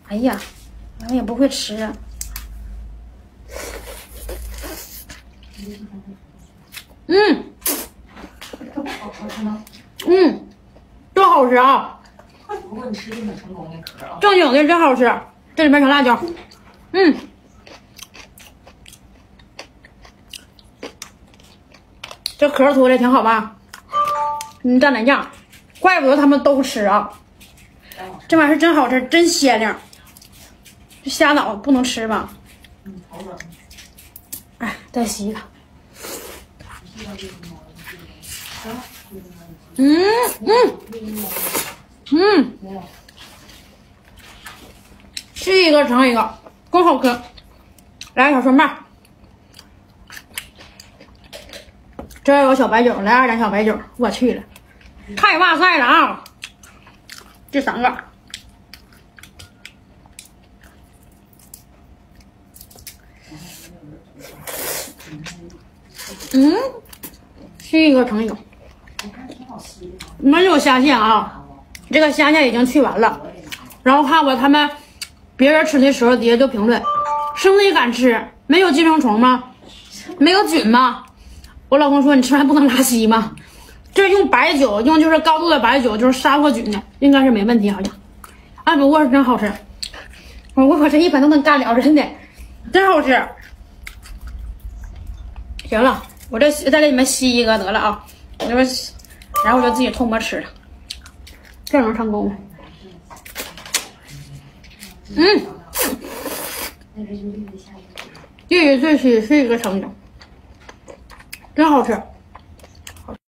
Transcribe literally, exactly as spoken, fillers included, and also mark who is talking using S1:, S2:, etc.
S1: 哎呀，俺们也不会吃啊。嗯，嗯，真好吃啊！
S2: 不过你吃的很成功的壳啊，
S1: 正经的真好吃，这里面小辣椒，嗯，这壳脱的挺好吧？嗯，蘸点酱，怪不得他们都吃啊。这玩意儿是真好吃，真鲜亮。这虾脑不能吃吧？
S2: 嗯，好冷。
S1: 哎，再洗一个。嗯嗯嗯，吃一个尝一个，更好吃。来小酸麦，这有小白酒，来二两小白酒。我去了，太哇塞了啊！这三个。嗯，吃一个尝一个。没有虾线啊，这个虾线已经去完了。然后看过他们别人吃的时候，底下就评论：生的也敢吃，没有寄生虫吗？没有菌吗？我老公说你吃完不能拉稀吗？这用白酒，用就是高度的白酒，就是杀过菌的，应该是没问题，好像。啊，不过是真好吃，我我这一般都能干了，真的，真好吃。行了，我这在这里面吸一个得了啊，我这然后我就自己偷摸吃了，这能成功吗？嗯，这个这是是一个成功，真好吃。